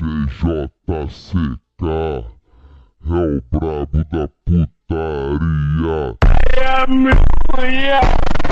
JCK é o brabo da putaria. É a minha mulher.